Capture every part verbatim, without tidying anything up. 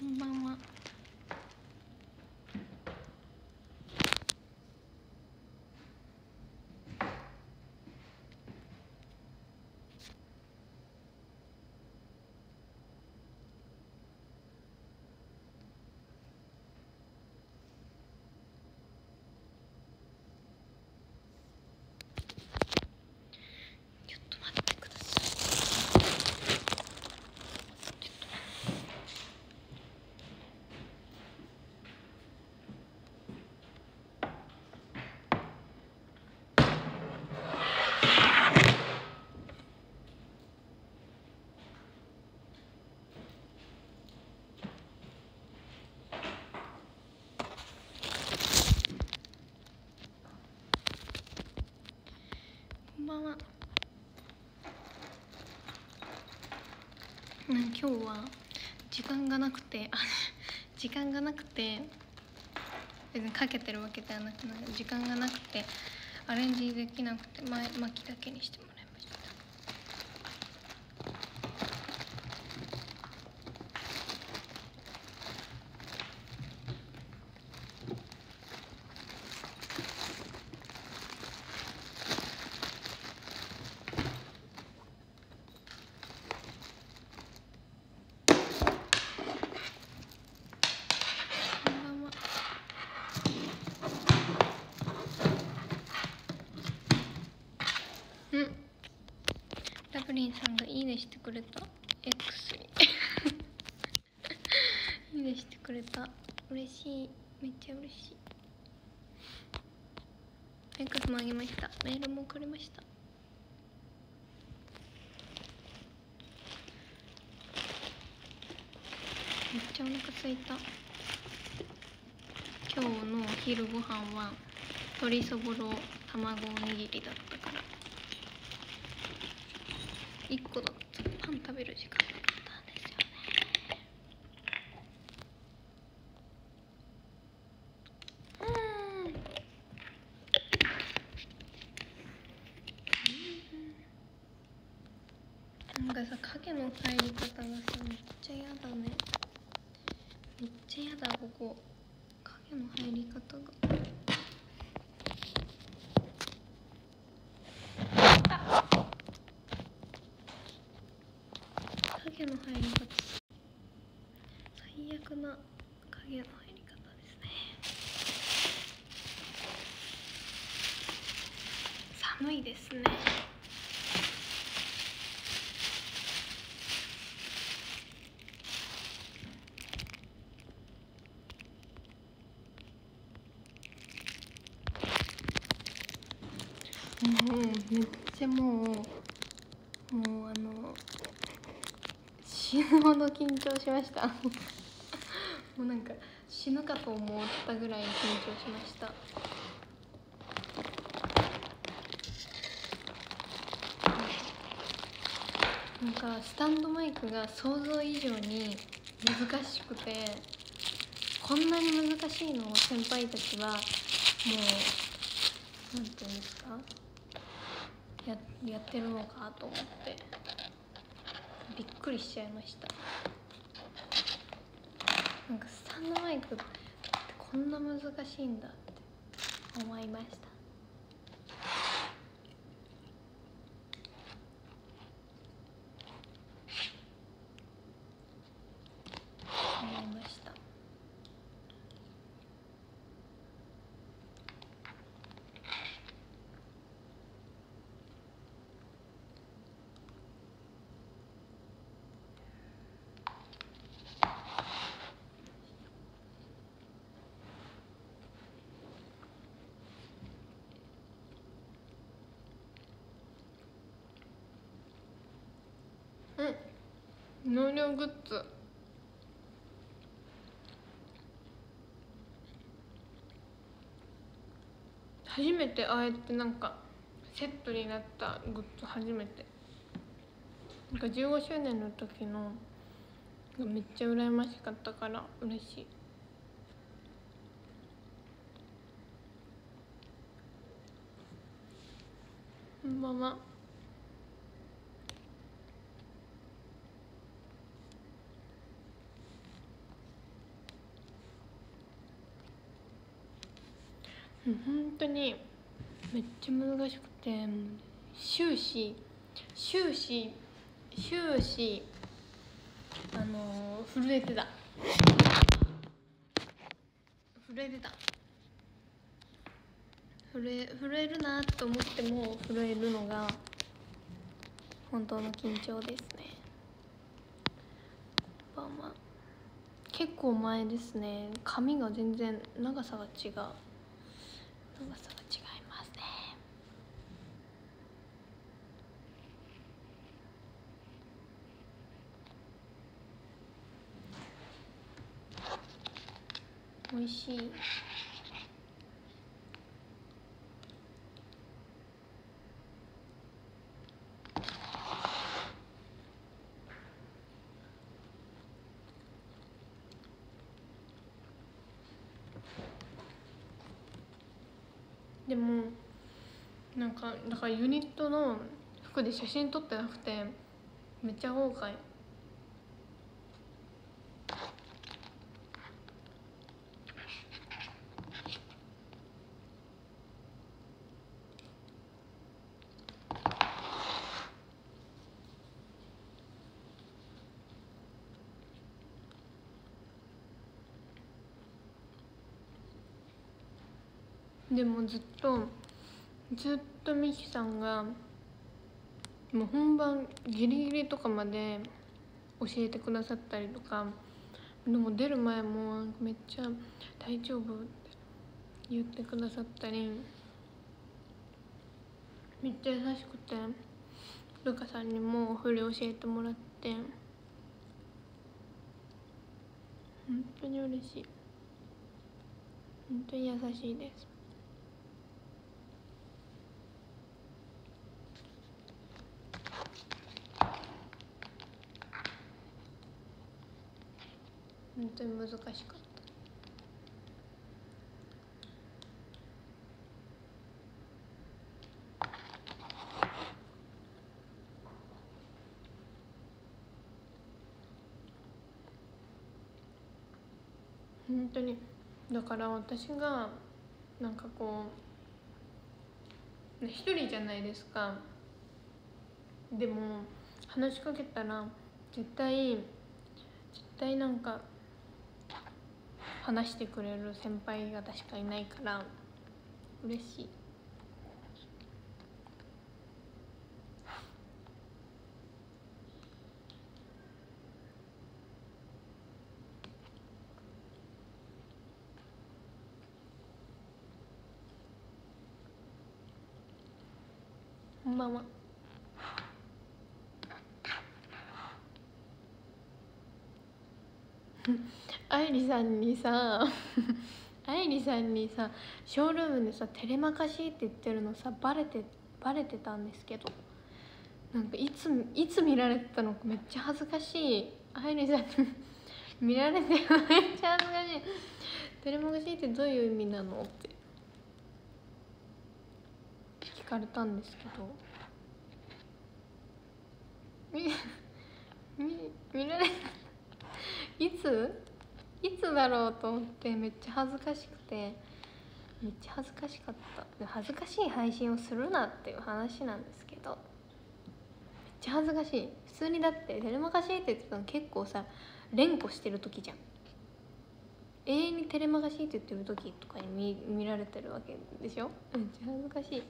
んばんは。ちょっと待ってください。こんばんは。うん、今日は時間がなくて、あ時間がなくて別にかけてるわけではなくて、時間がなくてアレンジできなくて前巻きだけにしてもらいました。こんばんは。うん、ラブリンさんがいいねしてくれた X にいいねしてくれた。嬉しい、めっちゃ嬉しい。 X もあげました。メールも送りました。めっちゃお腹空いた。今日のお昼ご飯は鶏そぼろ卵おにぎりだったからいっこだとパン食べる時間なかったんですよね。うん、なんかさ、影の入り方がさめっちゃやだね。めっちゃやだ。ここ影の入り方が影の入り方最悪な影の入り方ですね。寒いですね。もうめっちゃもうもうあの死ぬほど緊張しましたもうなんか死ぬかと思ったぐらい緊張しました。なんかスタンドマイクが想像以上に難しくて、こんなに難しいのを先輩たちはもうなんていうんですか、や, やってるのかと思ってびっくりしちゃいました。なんかスタンドマイクってこんな難しいんだって思いました。思いました。うん、納涼グッズ初めて、ああやってなんかセットになったグッズ初めて。なんかじゅうごしゅうねんの時のめっちゃ羨ましかったから嬉しい。こんばんは。 本当にめっちゃ難しくて、終始終始終始あのー、震えてた震えてた震え震えるなと思っても震えるのが本当の緊張ですね。まあまあ結構前ですね。髪が全然長さが違う長さが違いますね。美味しい。でもなんかだからユニットの服で写真撮ってなくてめっちゃ後悔。でもずっとずっとミキさんがもう本番ギリギリとかまで教えてくださったりとか、でも出る前もめっちゃ「大丈夫?」って言ってくださったり、めっちゃ優しくて、ルカさんにも振り教えてもらって本当に嬉しい。本当に優しいです。本当に難しかった。本当にだから私がなんかこう一人じゃないですか。でも話しかけたら絶対絶対なんか話してくれる先輩が確かいないから嬉しい。こんばんは。愛理さんにさ愛理さんにさショールームでさ「テレマかし」って言ってるのさバレてバレてたんですけど、なんかいついつ見られてたのかめっちゃ恥ずかしい。愛理さんに見られてめっちゃ恥ずかしい。テレマかしってどういう意味なのって聞かれたんですけど、みみ見られいついつだろうと思ってめっちゃ恥ずかしくて、めっちゃ恥ずかしかった。恥ずかしい配信をするなっていう話なんですけど、めっちゃ恥ずかしい。普通にだってテレマかしって言ってたの結構さ連呼してる時じゃん。永遠にテレマかしって言ってる時とかに 見, 見られてるわけでしょ。めっちゃ恥ずかしい。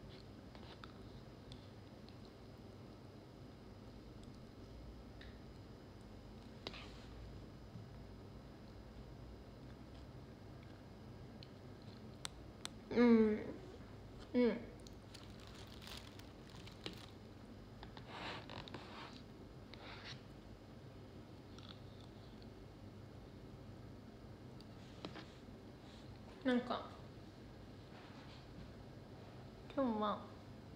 うんうんなんか今日は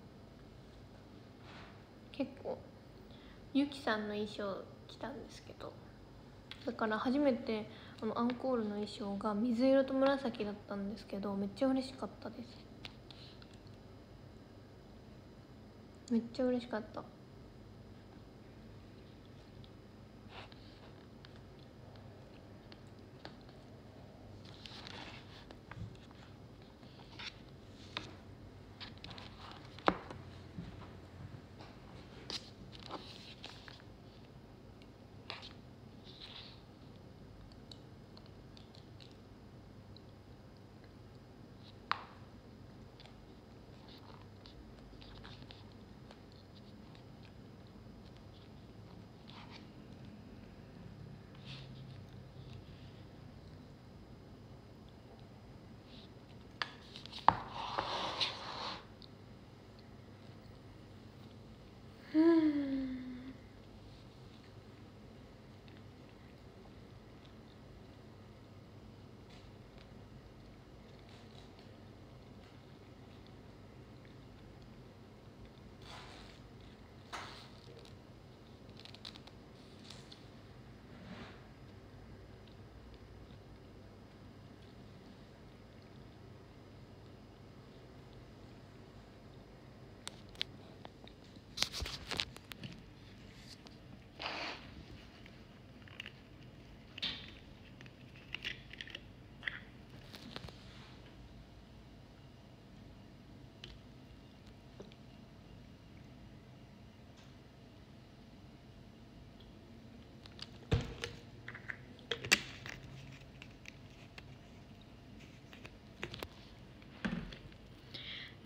結構ゆきさんの衣装着たんですけど、だから初めてあのアンコールの衣装が水色と紫だったんですけど、めっちゃ嬉しかったです。めっちゃ嬉しかった。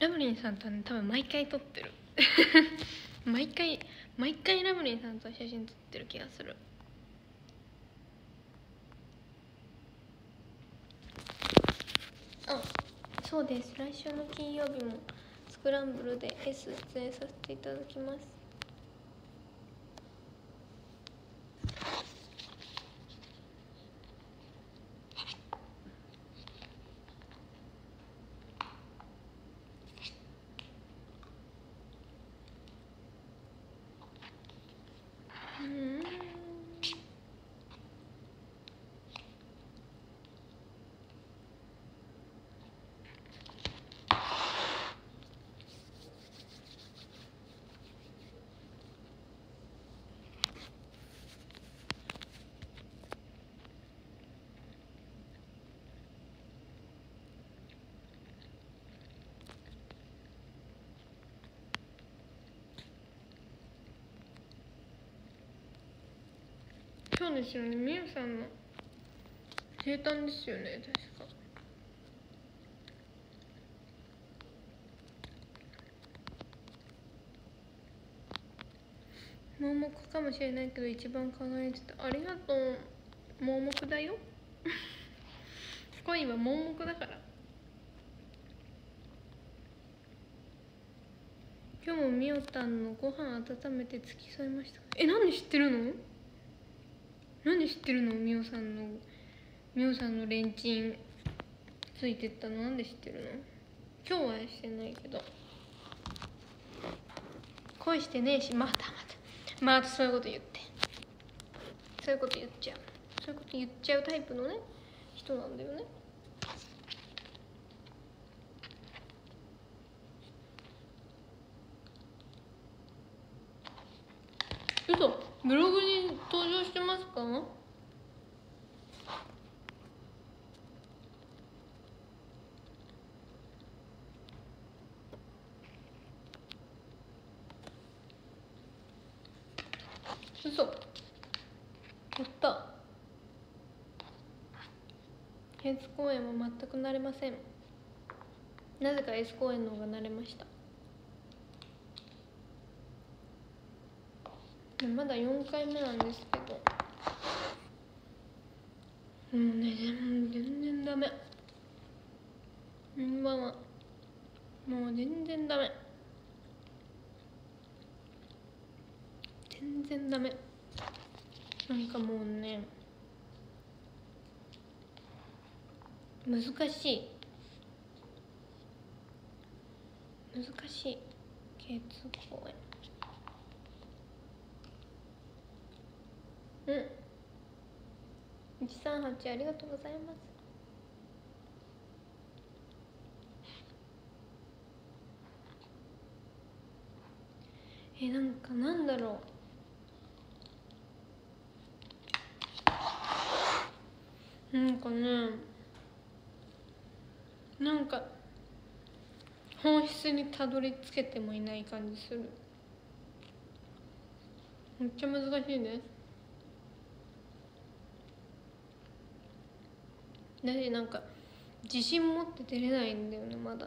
ラブリンさんとはね多分毎回撮ってる毎回毎回ラブリンさんと写真撮ってる気がする。あ、そうです、来週の金曜日もスクランブルで S 出演させていただきます。うん、そうですよね、みゆさんの生誕ですよね、確か。盲目かもしれないけど一番考えてた。ありがとう。盲目だよ恋は盲目だから。今日もみおたんのご飯温めて付き添いました。え、なんで知ってるの？なんで知ってるの？みおさんのみおさんのレンチンついてったのなんで知ってるの？今日はしてないけど。恋してねえし、またまたまたそういうこと言って、そういうこと言っちゃう、そういうこと言っちゃうタイプのね人なんだよね。嘘、ブログに登場してますか？嘘、やった。 S 公演は全く慣れません。なぜか S 公演の方が慣れました。まだよんかいめなんですけど、もうね、全然ダメ。こんばんは。もう全然ダメ、全然ダメ。なんかもうね、難しい難しい ケーツー 公演。うん、いちさんはちありがとうございます。え、なんかなんだろう、なんかね、なんか本質にたどり着けてもいない感じする。めっちゃ難しいです。だし、なんか自信持って出れないんだよね、まだ。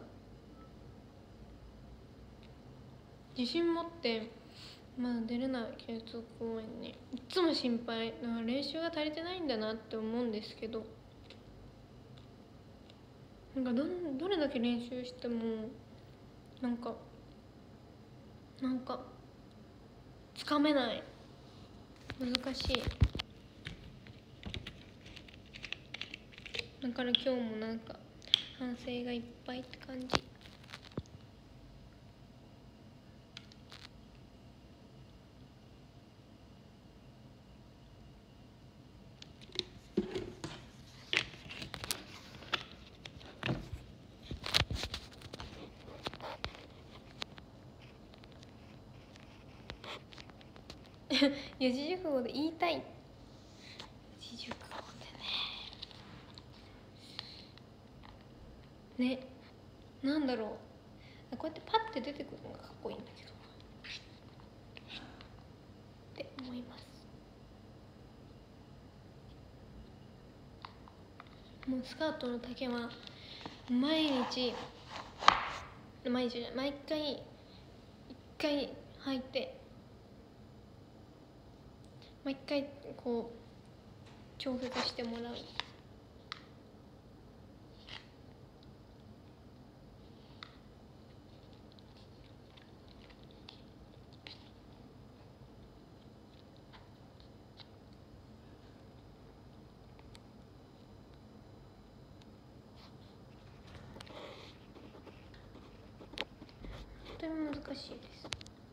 自信持ってまだ出れない、ケーツー 公演に。いつも心配だから、練習が足りてないんだなって思うんですけど、なんか ど, どれだけ練習してもなんかなんかつかめない、難しい。だから今日もなんか反省がいっぱいって感じ。四字熟語で言いたい。四字熟語でね、ね、なんだろう、こうやってパッて出てくるのがかっこいいんだけどって思います。もうスカートの丈は毎日毎日じゃない毎回一回履いて毎回こう調節してもらう。本当に難しいです。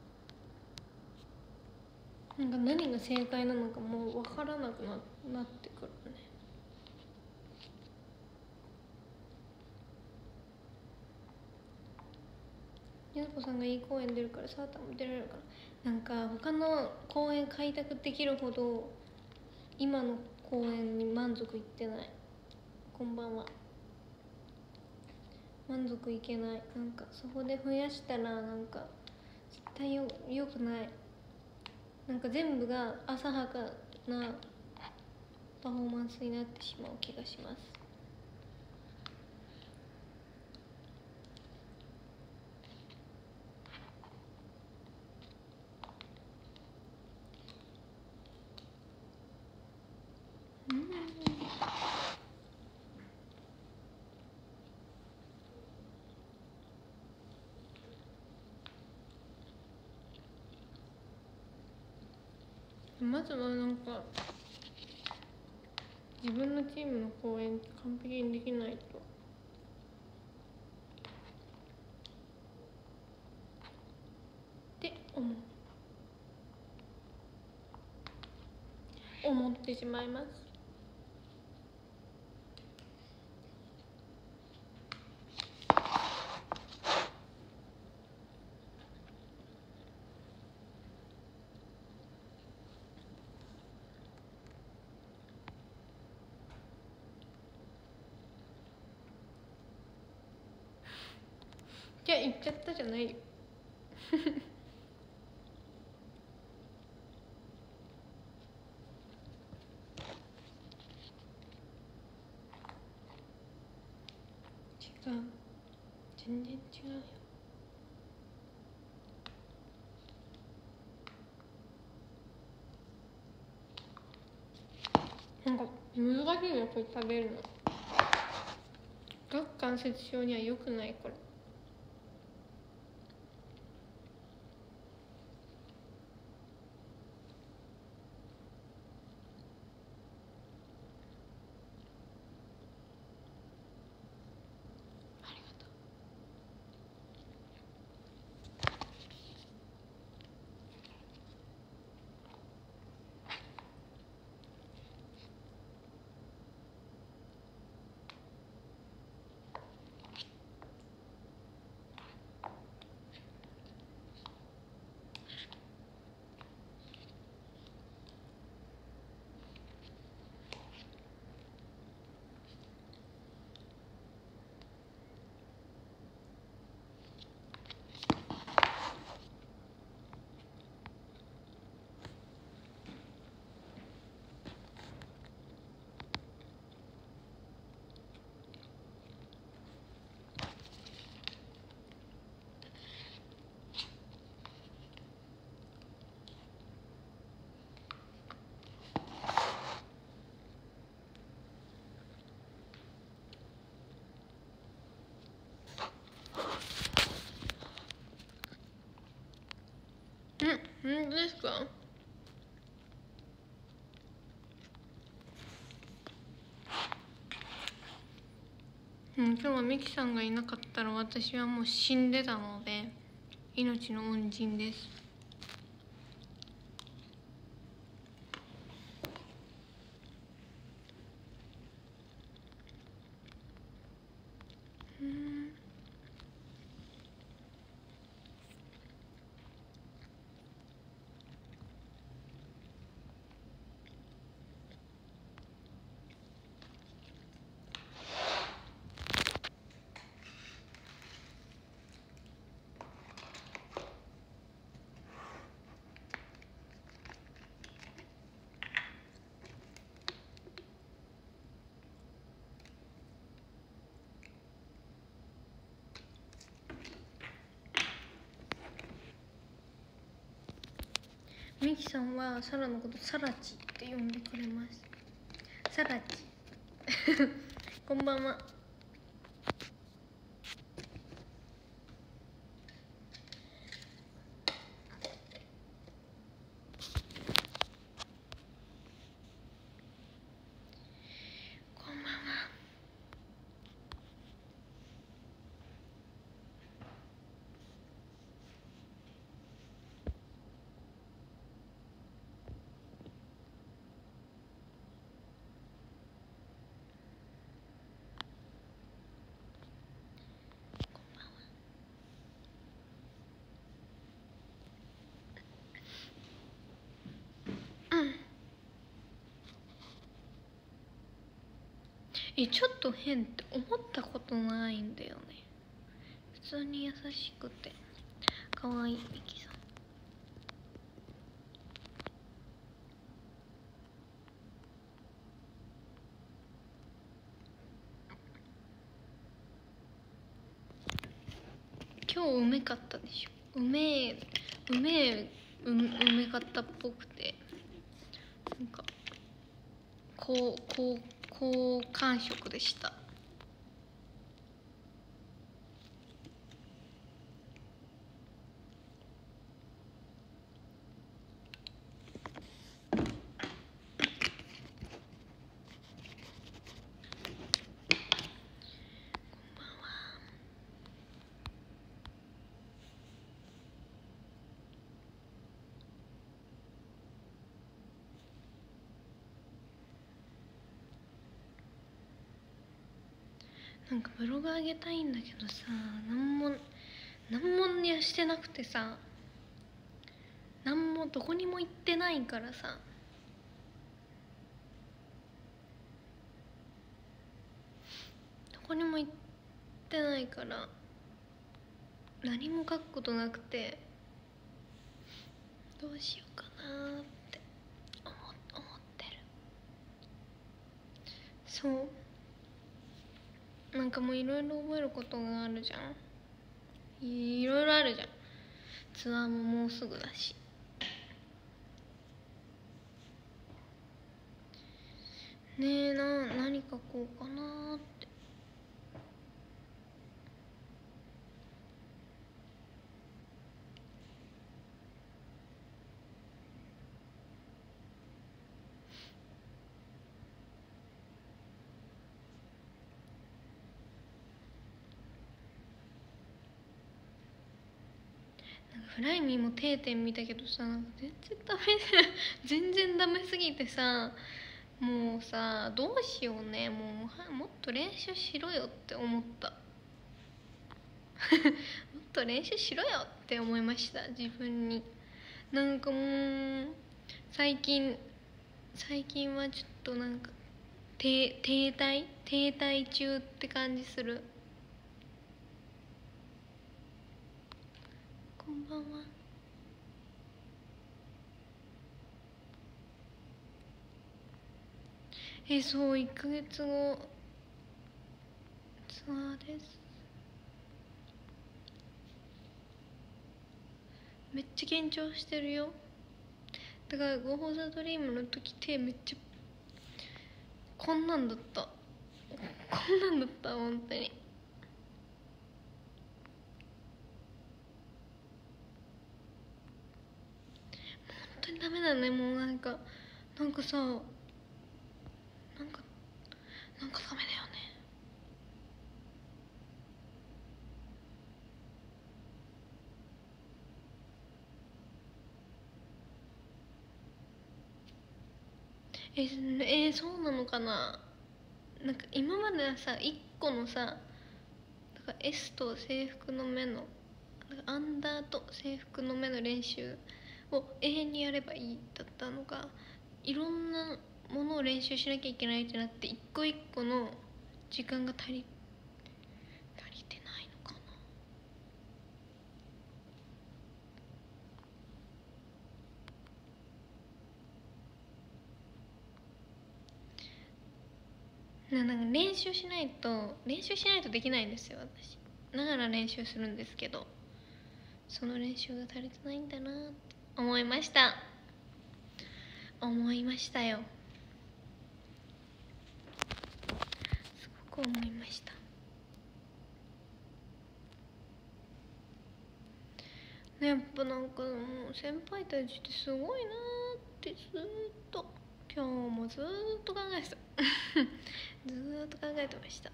なんか何が正解なのかもう分からなくななってくるね。ゆずこさんがいい公演出るからサーターも出られるから、なんか他の公演開拓できるほど今の公演に満足いってない。こんばんは。満足いけない。なんかそこで増やしたらなんか絶対よよくない。なんか全部が浅はかなパフォーマンスになってしまう気がします。うんまずはなんか自分のチームの公演完璧にできないとって思う思ってしまいます。いや言っちゃったじゃないよ違う全然違うよ。なんか難しいよこれ食べるの。顎関節症には良くないこれ。うん、本当ですか？うん、今日はミキさんがいなかったら私はもう死んでたので命の恩人です。うんミキさんはサラのことサラチって呼んでくれます。サラチこんばんは。え、ちょっと変って思ったことないんだよね。普通に優しくて可愛いミキさん。今日うめかったでしょ。うめえうめえううめかったっぽくて、なんかこうこう好感触でした。なんかブログ上げたいんだけどさ、なんもなんもやしてなくてさ、なんもどこにも行ってないからさ、どこにも行ってないから何も書くことなくて、どうしようかなって思思ってる。そう、なんかもういろいろ覚えることがあるじゃん。いろいろあるじゃん。ツアーももうすぐだし。ねえ、な何書こうかなって。フライミーも定点見たけどさ、全然ダメ全然ダメすぎてさ、もうさ、どうしようね。もうもっと練習しろよって思ったもっと練習しろよって思いました、自分に。なんかもう最近最近はちょっとなんか停停滞停滞中って感じする。こんばんは。え、そう、いっかげつごツアーです。めっちゃ緊張してるよ。だから「ゴーフォーザドリーム」の時手めっちゃこんなんだったこんなんだった本当に。本当にダメだね。もうなんかなんかさ、なんかなんかダメだよね。ええー、そうなのかな。なんか今まではさ、いっこのさ、だから S と制服の目のアンダーと制服の目の練習を永遠にやればいいだったのが、いろんなものを練習しなきゃいけないってなって、一個一個の時間が足り足りてないのかな。ななんか練習しないと練習しないとできないんですよ、私。だから練習するんですけど、その練習が足りてないんだなって思いました。 思いましたよ。すごく思いました。やっぱなんかもう先輩たちってすごいなーってずーっと今日もずーっと考えてたずーっと考えてました。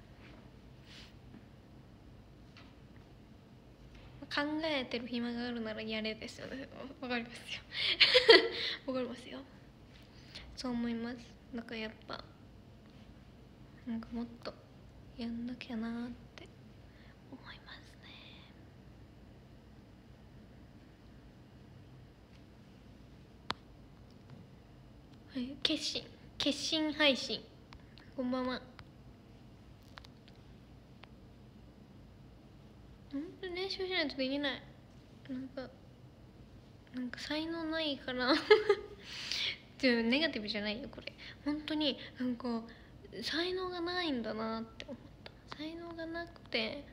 考えてる暇があるならやれですよね。わかりますよわかりますよ。そう思います。だからやっぱなんかもっとやんなきゃなーって思いますね。はい、決心決心配信、こんばんは。本当に練習しないとできない。なんかなんか才能ないからでもネガティブじゃないよこれ。本当になんか才能がないんだなって思った。才能がなくて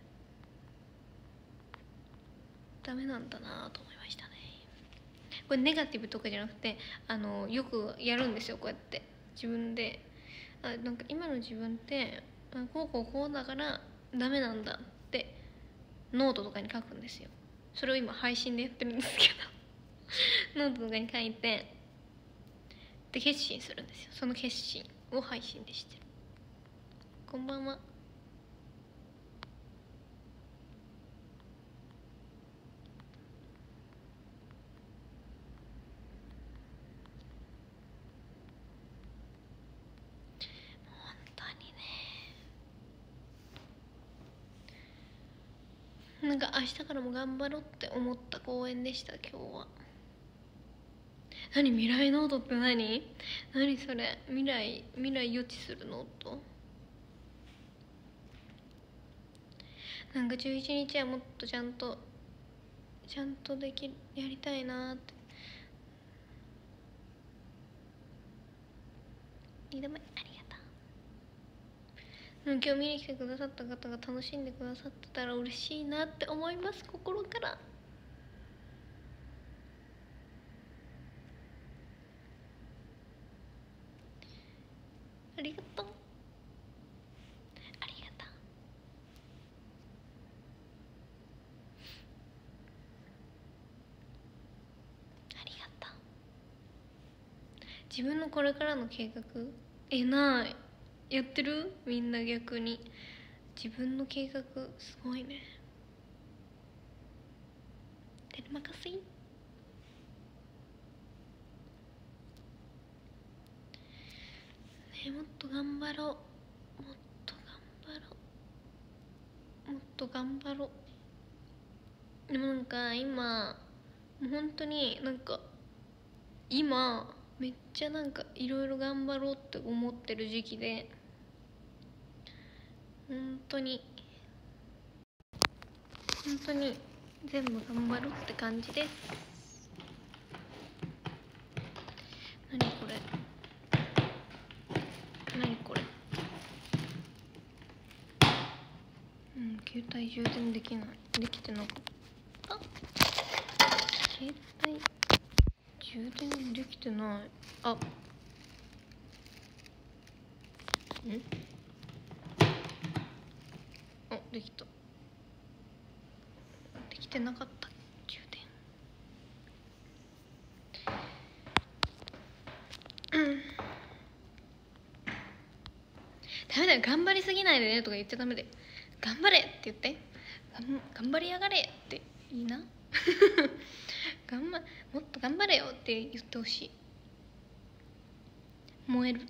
ダメなんだなと思いましたね。これネガティブとかじゃなくて、あのよくやるんですよ、こうやって自分で。あ、なんか今の自分ってこうこうこうだからダメなんだってノートとかに書くんですよ。それを今配信でやってるんですけどノートとかに書いて、で決心するんですよ。その決心を配信でしてる。こんばんは。本当にね、なんか明日からも頑張ろうって思った公演でした、今日は。何未来ノートって何何それ。未来未来予知するノート。なんかじゅういちにちはもっとちゃんとちゃんとできやりたいなって。にどめありがとう。今日見に来てくださった方が楽しんでくださってたら嬉しいなって思います、心から。ありがとうありがとう。ありがとう。自分のこれからの計画えない。やってる？みんな逆に自分の計画すごいね。手任せ。ね、もっと頑張ろう。もっと頑張ろう。もっと頑張ろう。でもなんか今もう本当になんか今めっちゃなんかいろいろ頑張ろうって思ってる時期で、本当に本当に全部頑張ろうって感じです。何これ何これ。うん、携帯充電できない。できてなかった。携帯充電できてない。あ、んあ、できた。できてなかった。充電。うん。ダメだよ、頑張りすぎないでねとか言っちゃダメで。頑張れって言って。頑張りやがれっていいな頑張もっと頑張れよって言ってほしい。燃える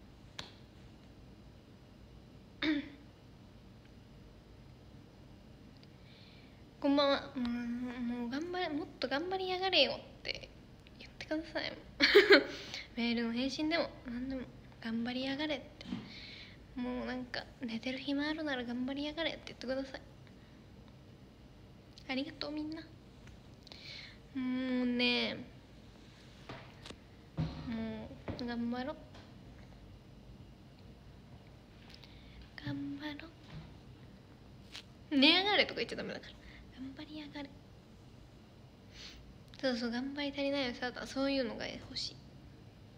こんばんは。もう、もう頑張れ、もっと頑張りやがれよって言ってくださいメールの返信でも何でも頑張りやがれって。もうなんか寝てる暇あるなら頑張りやがれって言ってください。ありがとうみんな。もうね、もう頑張ろう頑張ろう。寝やがれとか言っちゃダメだから、頑張りやがれ。そうそう、頑張り足りないよさ、そういうのが欲しい。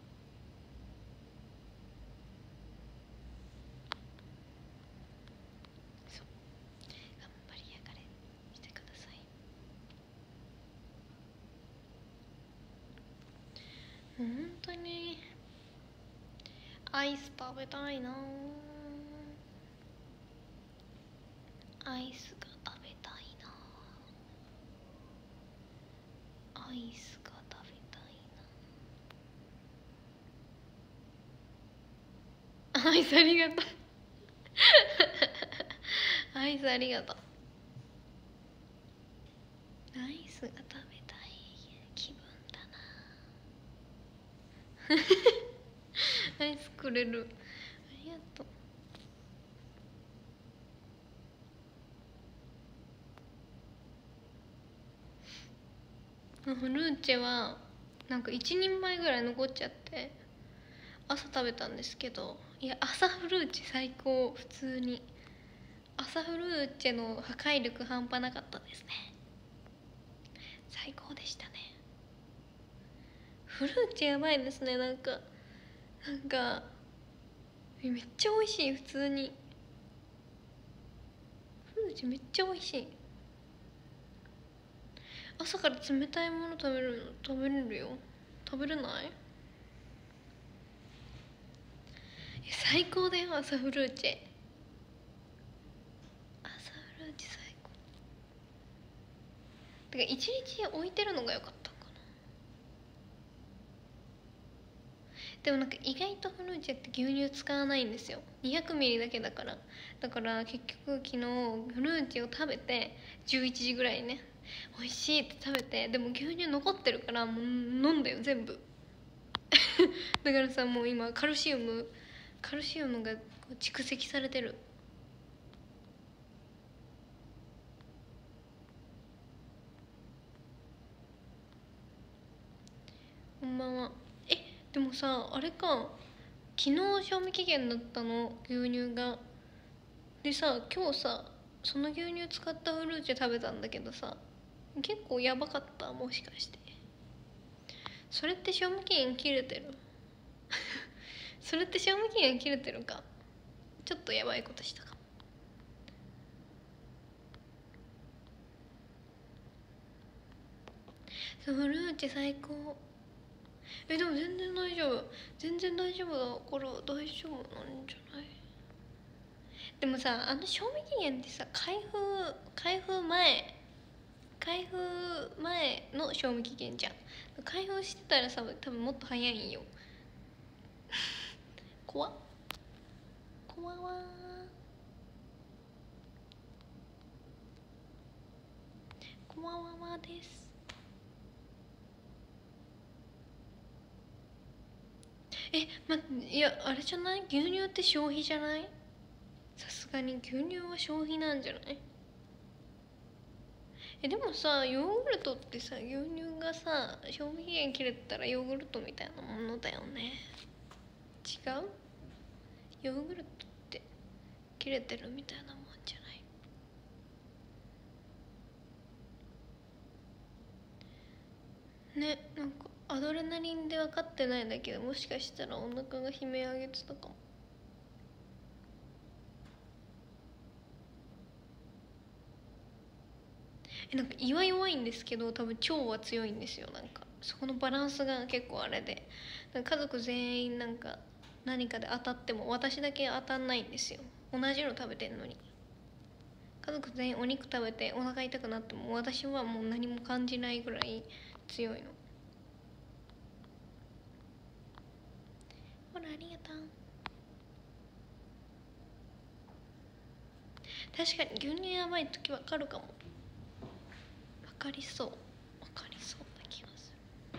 本当にアイス食べたいな。アイスが食べたいな。アイスが食べたいな。アイスありがとうアイスありがとう。アイスが食べたい気分だなアイスくれる、ありがとう。フルーチェはなんか一人前ぐらい残っちゃって朝食べたんですけど、いや朝フルーチェ最高。普通に朝フルーチェの破壊力半端なかったですね。最高でしたね。フルーチェやばいですね。なんかなんかめっちゃ美味しい。普通にフルーチェめっちゃ美味しい。朝から冷たいもの食べる食べれるよ。食べれない？最高だよ朝フルーチェ。朝フルーチェ最高。てか一日置いてるのが良かったのかな。でもなんか意外とフルーチェって牛乳使わないんですよ。にひゃくミリだけだから。だから結局昨日フルーチェを食べてじゅういちじぐらいね、美味しいって食べて、でも牛乳残ってるからもう飲んだよ全部だからさ、もう今カルシウムカルシウムが蓄積されてる。こんばんは。えでもさあれか、昨日賞味期限だったの牛乳が。でさ今日さその牛乳使ったフルーチェ食べたんだけどさ、結構やばかった。もしかしてそれって賞味期限切れてるそれって賞味期限切れてるか。ちょっとやばいことしたかも。フルーチェ最高。えでも全然大丈夫。全然大丈夫だから大丈夫なんじゃない。でもさ、あの賞味期限ってさ、開封開封前開封前の賞味期限じゃん。開封してたらさ多分もっと早いんよ怖っ怖わー怖わわです。えまいやあれじゃない、牛乳って消費じゃない。さすがに牛乳は消費なんじゃない。えでもさヨーグルトってさ、牛乳がさ賞味期限切れてたらヨーグルトみたいなものだよね。違う？ヨーグルトって切れてるみたいなもんじゃない？ね、なんかアドレナリンで分かってないんだけど、もしかしたらお腹が悲鳴上げてたかも。えなんか胃は弱いんですけど多分腸は強いんですよ。なんかそこのバランスが結構あれで、なんか家族全員なんか何かで当たっても私だけ当たんないんですよ。同じの食べてんのに。家族全員お肉食べてお腹痛くなっても私はもう何も感じないぐらい強いの。ほらありがとう。確かに牛乳やばい時わかるかも。わかりそうわかりそうな気がする。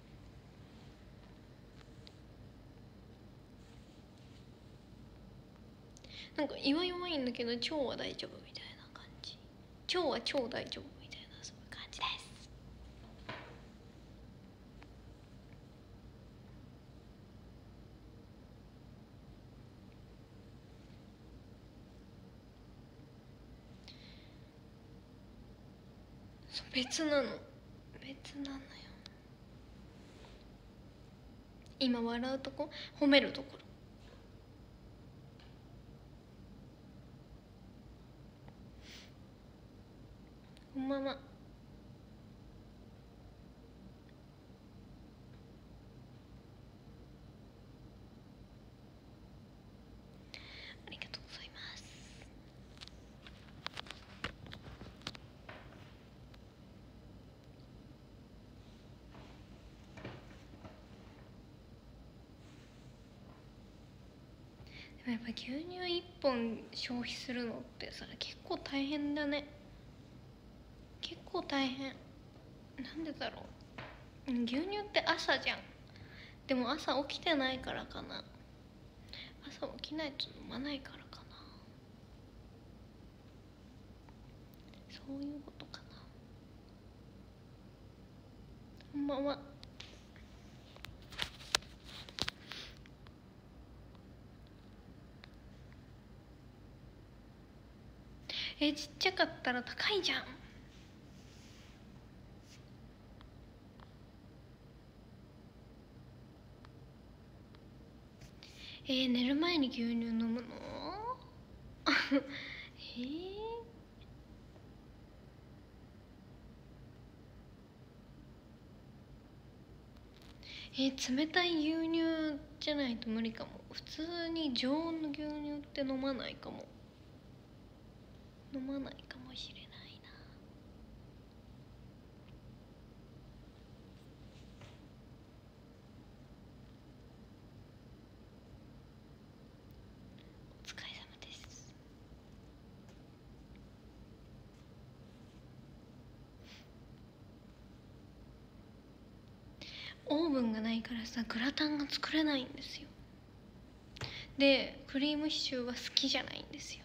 なんか胃は弱いんだけど腸は大丈夫みたいな感じ。腸は超大丈夫みたいな、そういう感じです。別なの別なのよ。今笑うとこ褒めるところ。こんばんは。 もやっぱ牛乳いっぽん消費するのってさ結構大変だね。結構大変。なんでだろう。牛乳って朝じゃん。でも朝起きてないからかな。朝起きないと飲まないからかな。そういうことかな。こんばんは。え、ちっちゃかったら高いじゃん。えー、寝る前に牛乳飲むのえー、えー、冷たい牛乳じゃないと無理かも。普通に常温の牛乳って飲まないかも。飲まないかもしれないな。お疲れ様です。オーブンがないからさグラタンが作れないんですよ。でクリームシチューは好きじゃないんですよ。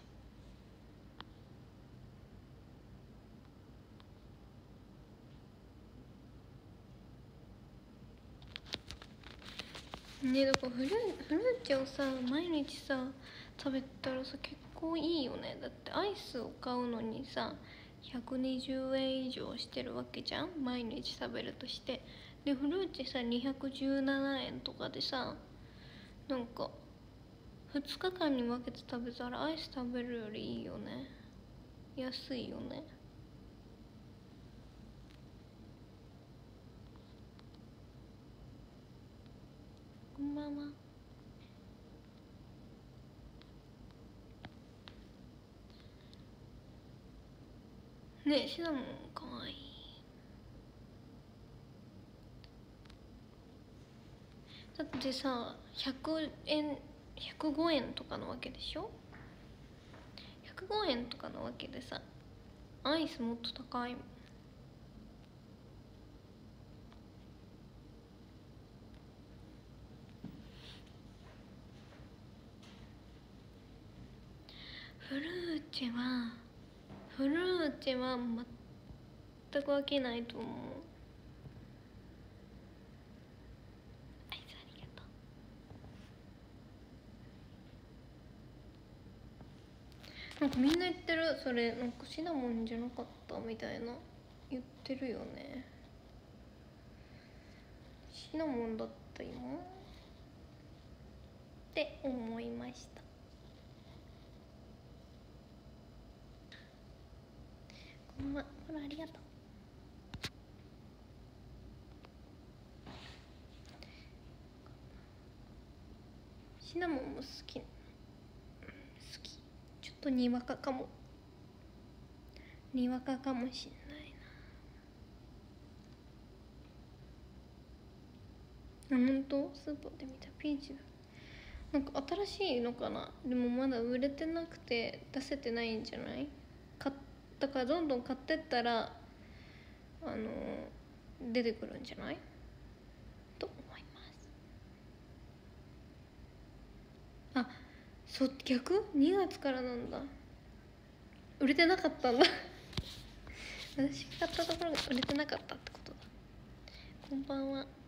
ねえ、だからフルフルーチェをさ毎日さ食べたらさ結構いいよね。だってアイスを買うのにさひゃくにじゅうえん以上してるわけじゃん、毎日食べるとして。でフルーチェさにひゃくじゅうななえんとかでさ、なんかふつかかんに分けて食べたらアイス食べるよりいいよね。安いよね。こんばんは。ねえシナモンかわいい。だってさひゃくえんひゃくごえんとかのわけでしょ。ひゃくごえんとかのわけでさアイスもっと高いもん。フルーチェはフルーチェは全く飽きないと思う。アイスありがとう。なんかみんな言ってるそれ。なんかシナモンじゃなかったみたいな言ってるよね。シナモンだったよって思いました。こんばんは。ほらありがとう。シナモンも好き。好き。ちょっとにわかかも。にわかかもしんないな。あ、ほんとスーパーで見たピーチだ。なんか新しいのかな。でもまだ売れてなくて出せてないんじゃない。買ったからどんどん買ってったらあの出てくるんじゃないと思います。あ、そ逆にがつからなんだ。売れてなかったんだ私買ったところが売れてなかったってことだ。こんばんは。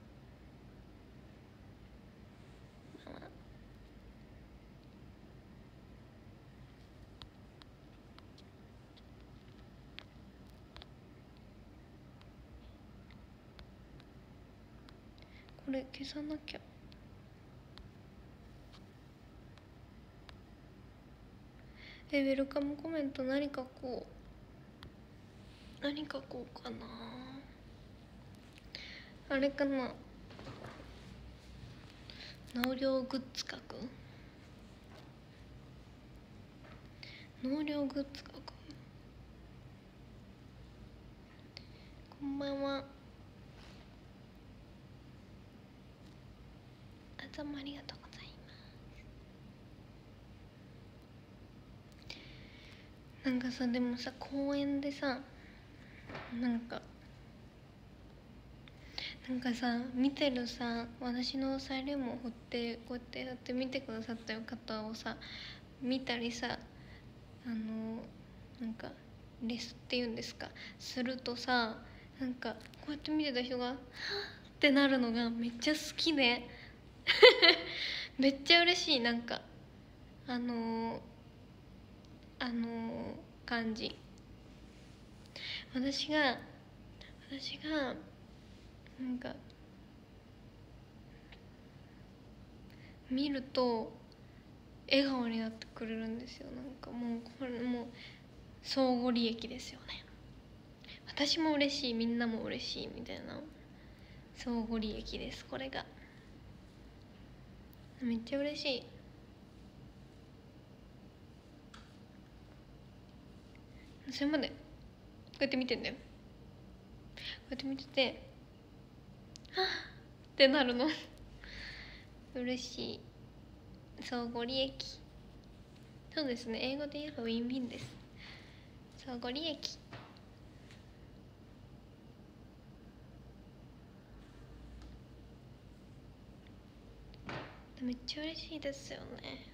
これ消さなきゃ。え、ウェルカムコメント何書こう。何書こうかな。あれかな。納涼グッズ書く。納涼グッズ書く。こんばんは。あざもありがとうございます。 なんかさ、でもさ、公園でさ、なんかなんかさ、見てるさ、私のサイレンも振ってこうやってやって見てくださった方をさ見たりさ、あのなんかレスっていうんですか、するとさ、なんかこうやって見てた人がはっってなるのがめっちゃ好きでめっちゃ嬉しい。なんかあのあの感じ。私が私がなんか見ると笑顔になってくれるんですよ。なんかもうこれもう相互利益ですよね。私も嬉しい、みんなも嬉しいみたいな相互利益です。これがめっちゃ嬉しい。それまでこうやって見てんだよ。こうやって見ててはぁってなるの嬉しい。相互利益。そうですね、英語で言えばウィンウィンです。相互利益。めっちゃ嬉しいですよね。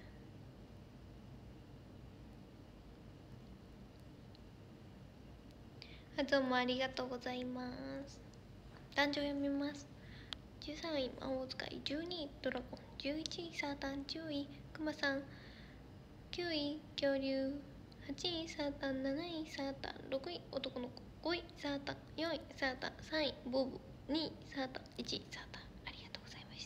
どうもありがとうございます。男女読みます。じゅうさんい魔法使い、じゅうにいドラゴン、じゅういちいサータン、じゅういクマさん、きゅうい恐竜、はちいサータン、なないサータン、ろくい男の子、ごいサータン、よんいサータン、さんいボブ、にいサータン、いちいサータン。ありがとうございました。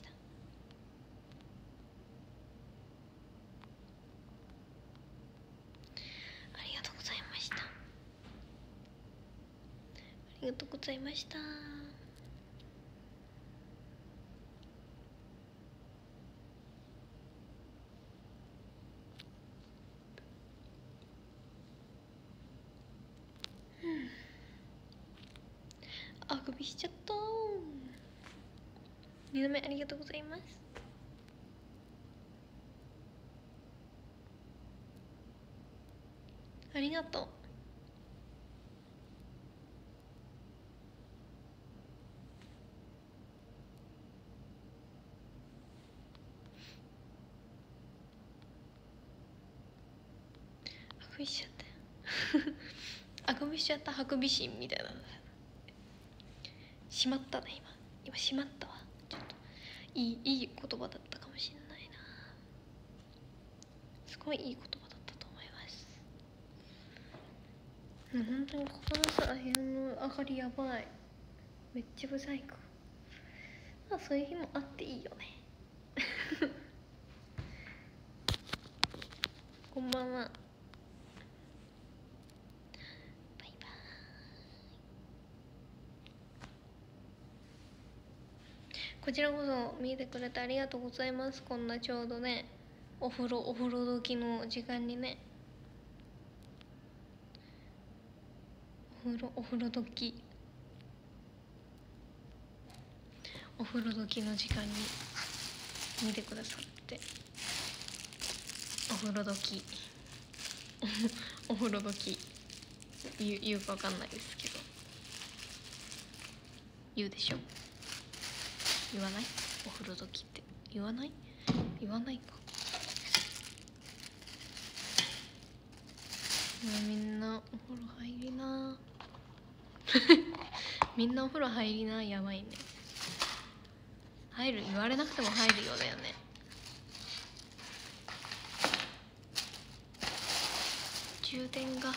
ありがとうございました。ありがとうございました。あくびしちゃったー。にどめありがとうございます。ありがとう。あくびしちゃったあくびしちゃった。ハクビシンみたいな。しまったね、今今しまったわ。ちょっといいいい言葉だったかもしれないな。すごいいい言葉だったと思います。もう本当にここのさ、部屋の明かりやばい。めっちゃブサイク。まあそういう日もあっていいよねこんばんは。バイバイ。こちらこそ見てくれてありがとうございます。こんなちょうどね、お風呂お風呂時の時間にね、お風呂お風呂時お風呂時の時間に見てくださって、お風呂時お風呂時言う言うか分かんないですけど、言うでしょ。言わない？お風呂時って言わない？言わないか。みんなお風呂入りなみんなお風呂入りな。やばいね。入る、言われなくても入るようだよね。充電が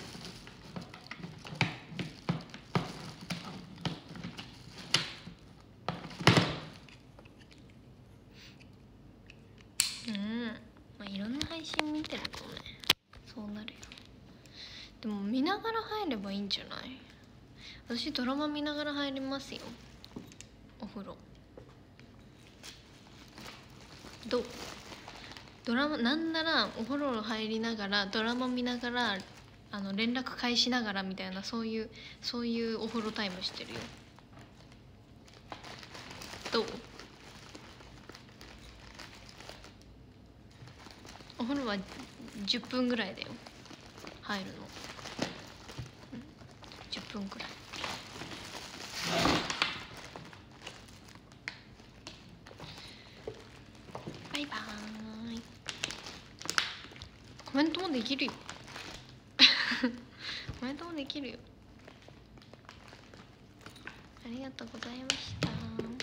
うん、まあいろんな配信見てるとね、そうなるよ。でも見ながら入ればいいんじゃない？私ドラマ見ながら入りますよ、お風呂。どう？ドラマなんならお風呂入りながらドラマ見ながらあの連絡返しながらみたいな、そういうそういうお風呂タイムしてるよ。どう？お風呂はじゅっぷんぐらいだよ。 入るの、うん、じゅっぷんくらい。バイバーイ。コメントもできるよコメントもできるよ。ありがとうございました。